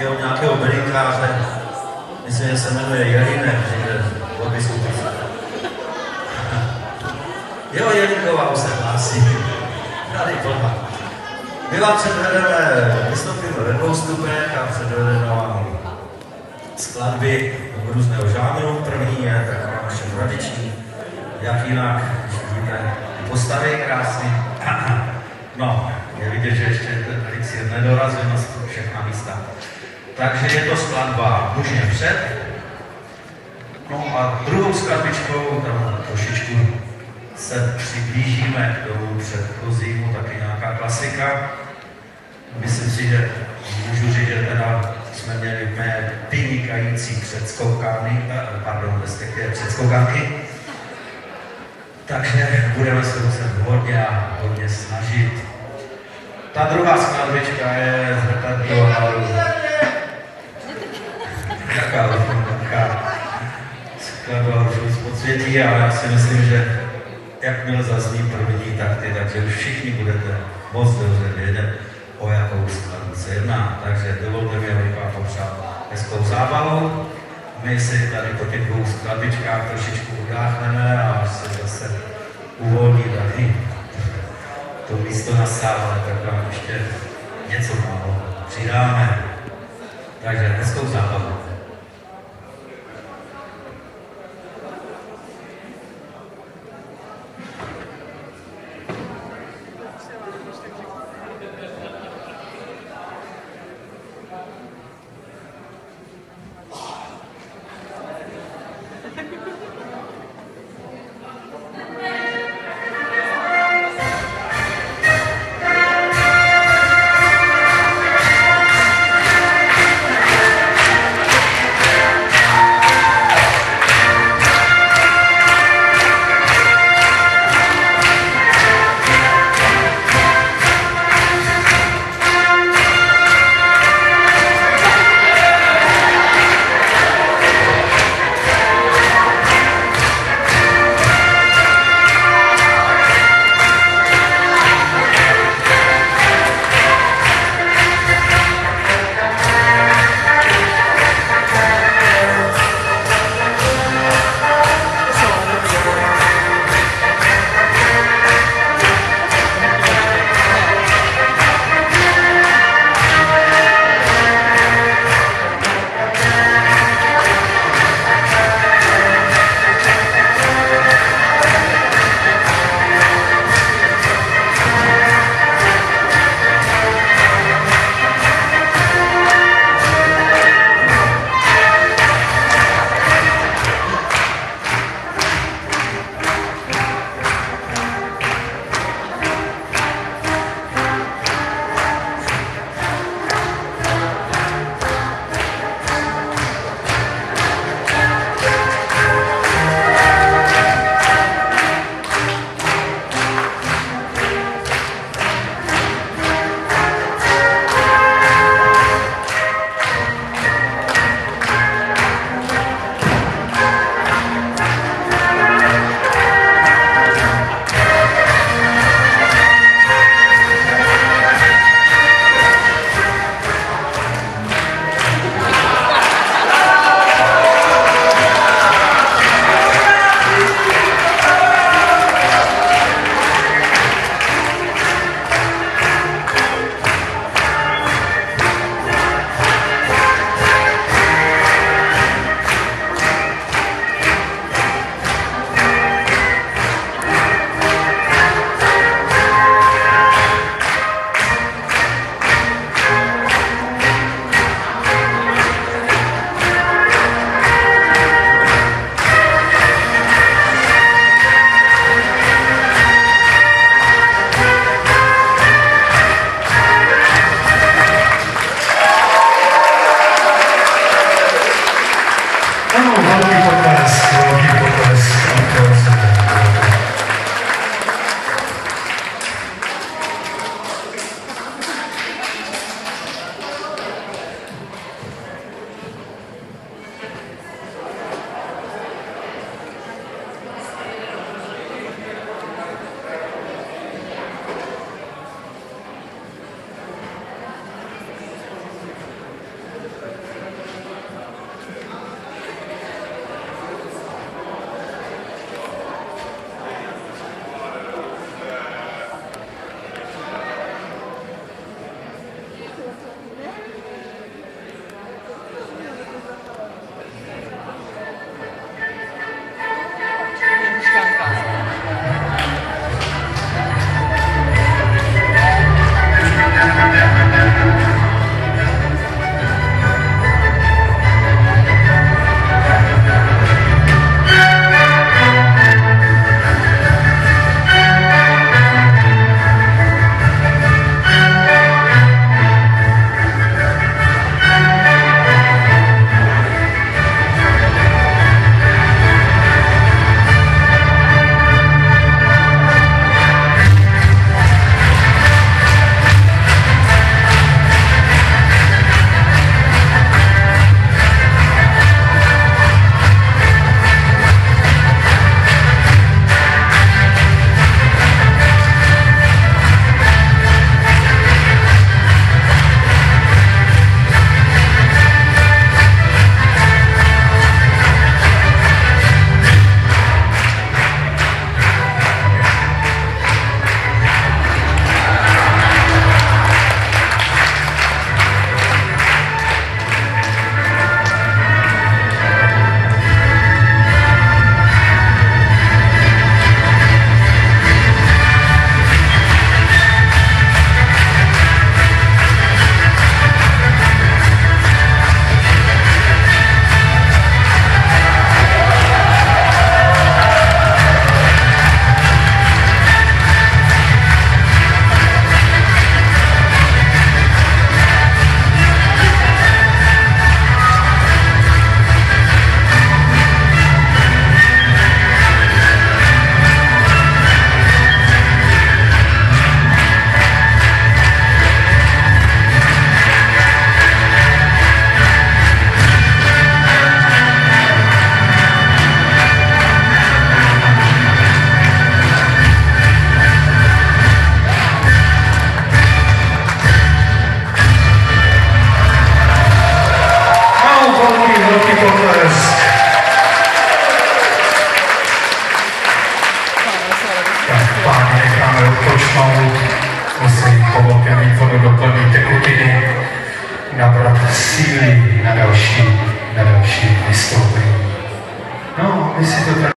nějakého bylinkáře, myslím, že se jmenuje Jelinek, že od vystoupit. Jo, Jelinková už se hlásí. Tady plná. My vám předvedeme, vystoupíme ve 2 stupech a předvedeme vám skladby různého žánru. První je taková naše tradiční, jak jinak, když vidíte, postavy krásný. No, je vidět, že ještě ten elixir nedorazil na všechna místa. Takže je to skladba Mužně před. No a druhou skladbičkou, tam trošičku se přiblížíme k tomu předchozímu, taky nějaká klasika. Myslím si, že můžu říct, že teda jsme měli mé vynikající předskoukanky. Takže budeme se muset hodně snažit. Ta druhá skladbička je z repertoáru. Jaká skladba už podsvětí, ale já si myslím, že jakmile zazní první takty, takže už všichni budete moc dobře vědět, o jakou skladbu se jedná. Takže dovolte mi, abych vám popřál hezkou zábavu. My si tady po těch 2 skladbičkách trošičku udáchneme a až se zase uvolní tady to místo na sále, tak vám ještě něco málo přidáme. Takže hezkou zábavu. odpočnout, musí po velkém výkonu doplnit tekutiny, nabrat síly na další vystoupení. No, my si to